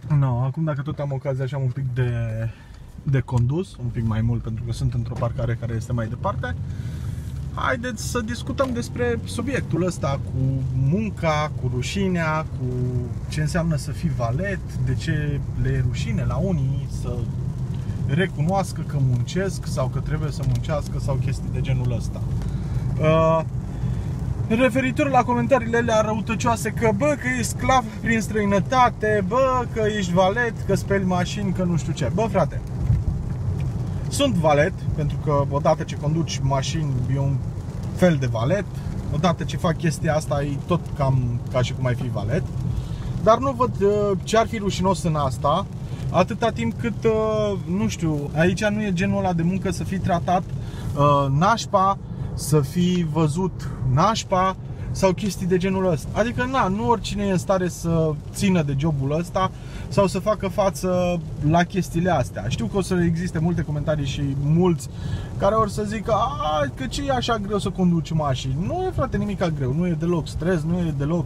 No, acum dacă tot am ocazia așa un pic de condus, un pic mai mult pentru că sunt într-o parcare care este mai departe, haideți să discutăm despre subiectul ăsta cu munca, cu rușinea, cu ce înseamnă să fii valet, de ce le e rușine la unii să recunoască că muncesc sau că trebuie să muncească sau chestii de genul ăsta. Referitor la comentariile alea răutăcioase că bă, că ești sclav prin străinătate, bă, că ești valet, că speli mașini, că nu știu ce. Bă, frate, sunt valet, pentru că odată ce conduci mașini e un fel de valet. Odată ce fac chestia asta e tot cam ca și cum ai fi valet. Dar nu văd ce ar fi rușinos în asta, atâta timp cât, nu știu, aici nu e genul ăla de muncă să fii tratat nașpa, să fii văzut nașpa sau chestii de genul ăsta. Adică nu oricine e în stare să țină de jobul ăsta sau să facă față la chestiile astea. Știu că o să existe multe comentarii și mulți care or să zică că ce e așa greu să conduci mașini. Nu e, frate, nimic greu, nu e deloc stres, nu e deloc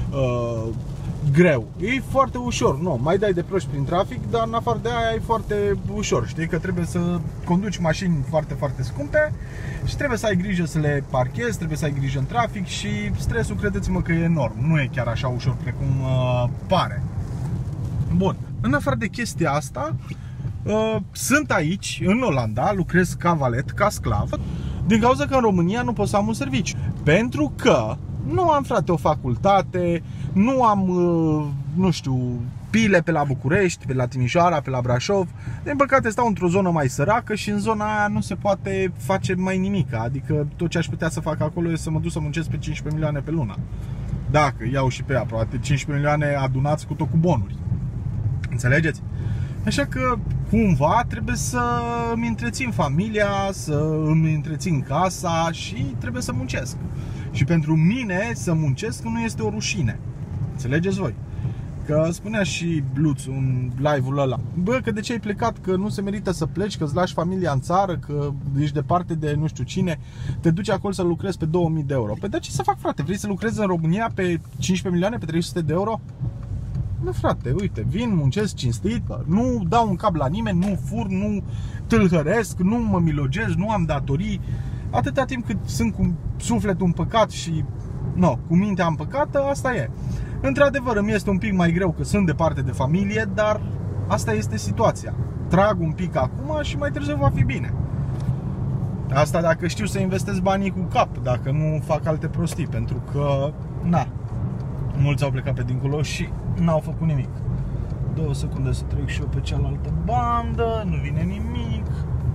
greu. E foarte ușor, nu, mai dai de proști prin trafic, dar în afară de aia e foarte ușor. Știi că trebuie să conduci mașini foarte, foarte scumpe și trebuie să ai grijă să le parchezi, trebuie să ai grijă în trafic și stresul, credeți-mă că e enorm. Nu e chiar așa ușor precum pare. Bun, în afară de chestia asta, sunt aici, în Olanda, lucrez ca valet, ca sclav, din cauza că în România nu pot să am un serviciu. Pentru că nu am, frate, o facultate, nu am, nu știu, pile pe la București, pe la Timișoara, pe la Brașov. Din păcate stau într-o zonă mai săracă și în zona aia nu se poate face mai nimic. Adică tot ce aș putea să fac acolo e să mă duc să muncesc pe 15 milioane pe lună. Dacă iau și pe ea, probabil 15 milioane adunați cu tot cu bonuri. Înțelegeți? Așa că cumva trebuie să îmi întrețin familia, să îmi întrețin casa și trebuie să muncesc. Și pentru mine să muncesc nu este o rușine. Înțelegeți voi? Că spunea și Bluț în live-ul ăla, bă, că de ce ai plecat, că nu se merită să pleci, că îți lași familia în țară, că ești departe de nu știu cine, te duci acolo să lucrezi pe 2000 de euro. Păi de ce să fac, frate? Vrei să lucrezi în România pe 15 milioane, pe 300 de euro? Nu, frate, uite, vin, muncesc cinstit, nu dau un cap la nimeni, nu fur, nu tâlhăresc, nu mă milogez, nu am datorii. Atâta timp cât sunt cu sufletul împăcat și cu mintea împăcată, asta e. Într-adevăr, îmi este un pic mai greu că sunt departe de familie, dar asta este situația. Trag un pic acum și mai târziu va fi bine. Asta dacă știu să investesc banii cu cap, dacă nu fac alte prostii, pentru că, mulți au plecat pe dincolo și n-au făcut nimic. 2 secunde să trec și eu pe cealaltă bandă, nu vine nimic.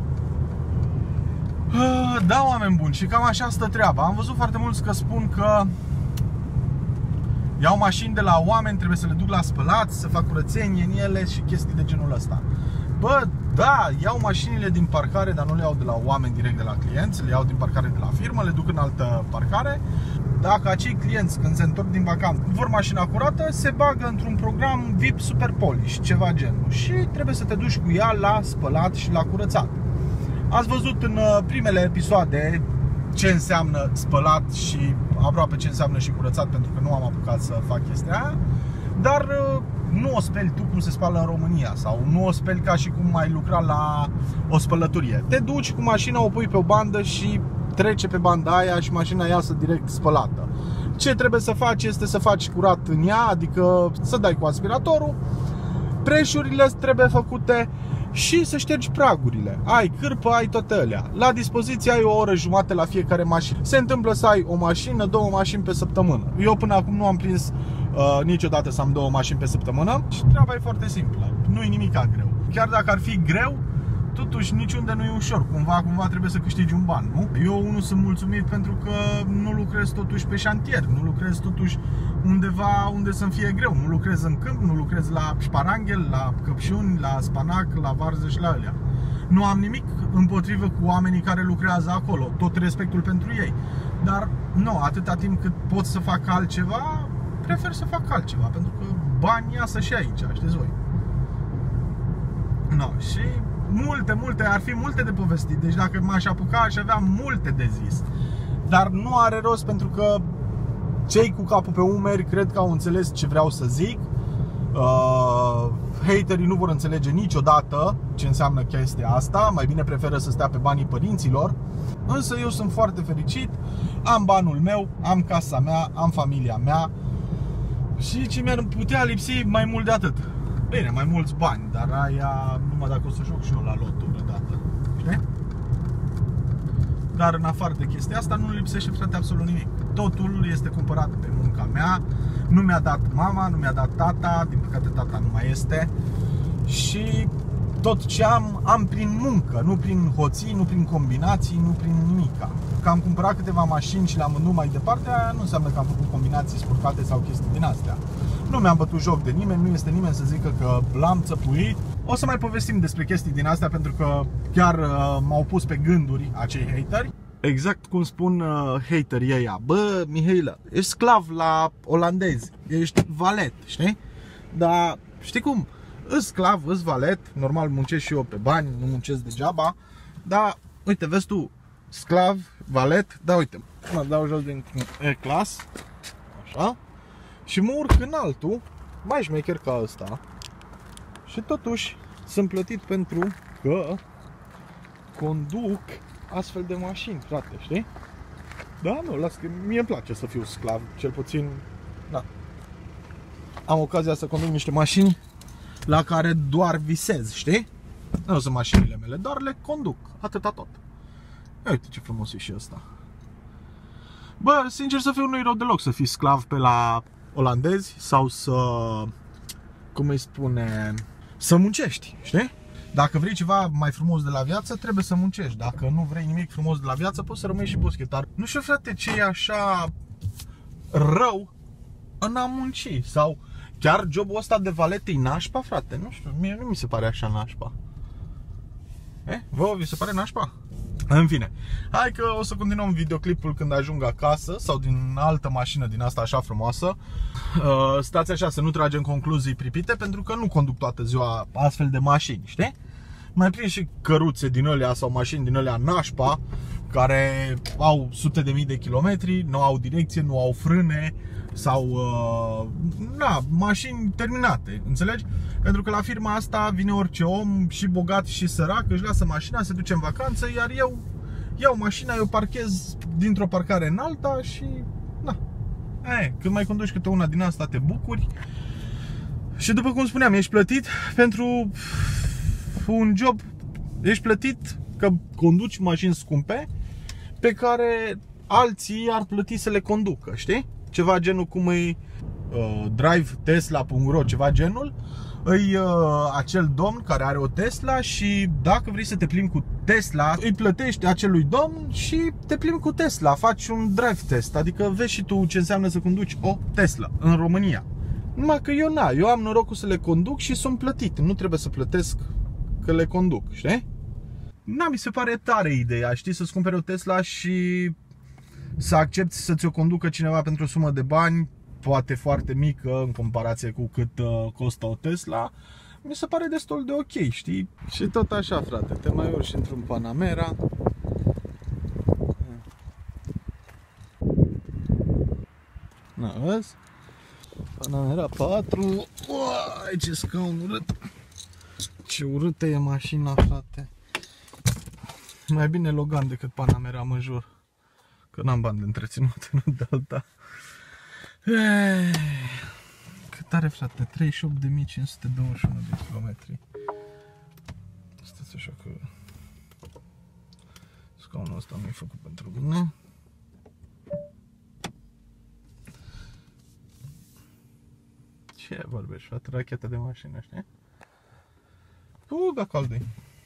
Da, oameni buni, și cam așa stă treaba. Am văzut foarte mulți că spun că iau mașini de la oameni, trebuie să le duc la spălat, să fac curățenie în ele și chestii de genul ăsta. Bă, da, iau mașinile din parcare, dar nu le iau de la oameni direct de la clienți, le iau din parcare de la firmă, le duc în altă parcare. Dacă acei clienți, când se întorc din vacanță, vor mașina curată, se bagă într-un program VIP Super Polish, ceva genul, și trebuie să te duci cu ea la spălat și la curățat. Ați văzut în primele episoade ce înseamnă spălat și aproape ce înseamnă și curățat, pentru că nu am apucat să fac chestia aia. Dar nu o speli tu cum se spală în România, sau nu o speli ca și cum ai lucra la o spălătorie. Te duci cu mașina, o pui pe o bandă și trece pe banda aia și mașina iasă direct spălată. Ce trebuie să faci este să faci curat în ea, adică să dai cu aspiratorul, preșurile trebuie făcute și să ștergi pragurile. Ai cârpă, ai toate alea. La dispoziție ai o oră jumate la fiecare mașină. Se întâmplă să ai o mașină, 2 mașini pe săptămână. Eu până acum nu am prins niciodată să am 2 mașini pe săptămână și treaba e foarte simplă. Nu e nimic greu. Chiar dacă ar fi greu, totuși niciunde nu e ușor. Cumva trebuie să câștigi un ban, nu? Eu unul sunt mulțumit pentru că nu lucrez totuși pe șantier, nu lucrez totuși undeva unde să-mi fie greu. Nu lucrez în câmp, nu lucrez la șparanghel, la căpșuni, la spanac, la varză și la alea. Nu am nimic împotrivă cu oamenii care lucrează acolo, tot respectul pentru ei. Dar nu, atâta timp cât pot să fac altceva, prefer să fac altceva, pentru că bani iasă și aici, știți voi. Și ar fi multe de povestit. Deci dacă m-aș apuca, aș avea multe de zis. Dar nu are rost, pentru că cei cu capul pe umeri cred că au înțeles ce vreau să zic. haterii nu vor înțelege niciodată ce înseamnă chestia asta. Mai bine preferă să stea pe banii părinților. Însă eu sunt foarte fericit. Am banul meu, am casa mea, am familia mea. Și ce mi-ar putea lipsi mai mult de atât? Bine, mai mulți bani, dar aia numai dacă o să joc și eu la loto vreodată. Știi? Dar în afară de chestia asta nu lipsește, frate, absolut nimic. Totul este cumpărat pe munca mea. Nu mi-a dat mama, nu mi-a dat tata. Din păcate tata nu mai este. Și tot ce am prin muncă. Nu prin hoții, nu prin combinații, nu prin nimica. Că am cumpărat câteva mașini și le-am vândut mai departe, aia nu înseamnă că am făcut combinații spurcate sau chestii din astea. Nu mi-am bătut joc de nimeni, nu este nimeni să zică că l-am țăpuit. O să mai povestim despre chestii din astea, pentru că chiar m-au pus pe gânduri acei hateri. Exact cum spun haterii ăia: bă, Mihailă, ești sclav la olandezi, ești valet, știi? Dar știi cum? Îs sclav, îs valet, normal muncesc și eu pe bani, nu muncesc degeaba. Dar, uite, vezi tu, sclav, valet, da, uite, mă dau jos din E-Class, așa, și mă urc în altul, mai șmecher ca ăsta. Și totuși sunt plătit pentru că conduc astfel de mașini, frate, știi? Da, nu, las că mie îmi place să fiu sclav, cel puțin, da. Am ocazia să conduc niște mașini la care doar visez, știi? Nu sunt mașinile mele, doar le conduc, atâta tot. Ia uite ce frumos e și ăsta. Bă, sincer să fiu, nu-i rău deloc să fii sclav pe la olandezi sau să, cum îi spune, să muncești, știi? Dacă vrei ceva mai frumos de la viață, trebuie să muncești. Dacă nu vrei nimic frumos de la viață, poți să rămâi și boschetar. Nu știu, frate, ce e așa rău în a munci. Sau chiar jobul ăsta de valet e nașpa, frate? Nu știu, mie nu mi se pare așa nașpa. Vă, vi se pare nașpa? În fine, hai că o să continuăm videoclipul când ajung acasă sau din altă mașină din asta așa frumoasă. Stați așa să nu tragem concluzii pripite, pentru că nu conduc toată ziua astfel de mașini, știi? Mai prind și căruțe din alea sau mașini din alea nașpa, care au sute de mii de kilometri, nu au direcție, nu au frâne sau mașini terminate, înțelegi? Pentru că la firma asta vine orice om, și bogat și sărac, își lasă mașina, se duce în vacanță, iar eu iau mașina, eu parchez dintr-o parcare în alta și când mai conduci câte una din asta te bucuri. Și după cum spuneam, ești plătit pentru un job, ești plătit că conduci mașini scumpe pe care alții ar plăti să le conducă, știi? Ceva genul cum e drivetesla.ro, ceva genul. E acel domn care are o Tesla și dacă vrei să te plimbi cu Tesla, îi plătești acelui domn și te plimbi cu Tesla. Faci un drive test, adică vezi și tu ce înseamnă să conduci o Tesla în România. Numai că eu am norocul să le conduc și sunt plătit. Nu trebuie să plătesc că le conduc, știi? Mi se pare tare ideea, știi, să-ți cumperi o Tesla și să accepti să ți-o conducă cineva pentru o sumă de bani, poate foarte mică în comparație cu cât costă o Tesla. Mi se pare destul de ok, știi? Și tot așa, frate, te mai urci într-un Panamera. Vezi? Panamera 4. Uai, ce scaun urât. Ce urâtă e mașina, frate. Mai bine Logan decât Panamera, mă jur. Că n-am bani de întreținut, nu de alta. Cât are, frate? 38.521 de kilometri. Stați așa că scaunul ăsta nu e făcut pentru mine. Ce vorbești, frate? Rachetă de mașină, știi? Da, caldă-i.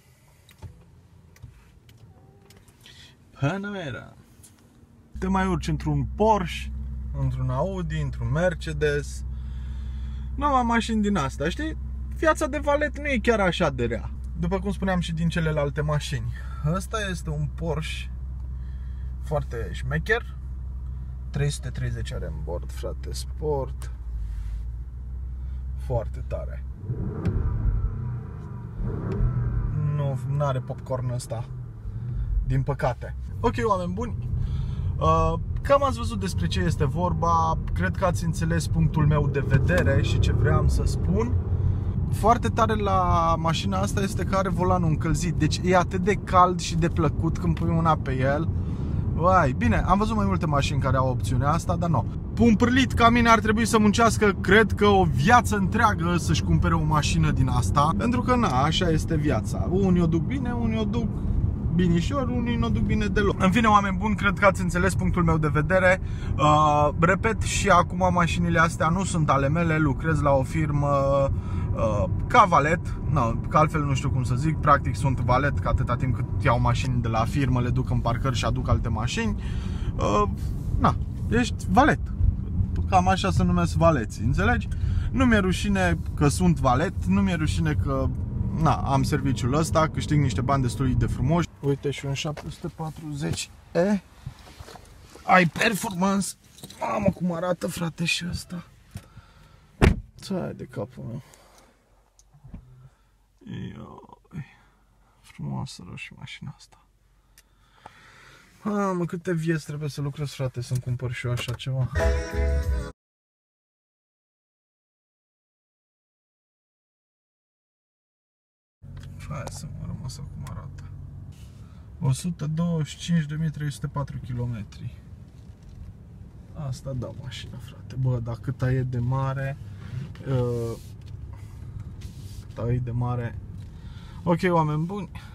Panamera. Te mai urci într-un Porsche, într-un Audi, într-un Mercedes. Noua mașini din asta, știi? Viața de valet nu e chiar așa de rea, după cum spuneam și din celelalte mașini. Ăsta este un Porsche foarte șmecher. 330 are în bord, frate, sport. Foarte tare. Nu are popcorn ăsta, din păcate. Ok, oameni buni, cam ați văzut despre ce este vorba. Cred că ați înțeles punctul meu de vedere și ce vreau să spun. foarte tare la mașina asta este că are volanul încălzit. Deci e atât de cald și de plăcut când pui mâna pe el. Vai, bine, am văzut mai multe mașini care au opțiunea asta, dar nu. Un pârlit ca mine ar trebui să muncească, cred că o viață întreagă să-și cumpere o mașină din asta. Pentru că, na, așa este viața. Unii o duc bine, unii o duc binișor, unii nu o duc bine deloc. În fine, oameni buni, cred că ați înțeles punctul meu de vedere. Repet, și acum mașinile astea nu sunt ale mele, lucrez la o firmă ca valet, că altfel nu știu cum să zic, practic sunt valet, că atâta timp cât iau mașini de la firmă, le duc în parcări și aduc alte mașini. Ești valet. Cam așa se numesc valeții, înțelegi? Nu mi-e rușine că sunt valet, nu mi-e rușine că am serviciul ăsta, câștig niște bani destul de frumoși. Uite, și un 740e ai performance. Mamă, cum arată, frate, și ăsta. Țai de capul meu. Ioi, frumoasă roșie mașina asta. Mamă, câte vieți trebuie să lucrez, frate, să-mi cumpăr și eu așa ceva. Hai să mă rămas cum arată. 125.304 km. Asta da mașina, frate. Bă, dar câta e de mare. Câta e de mare. Ok, oameni buni.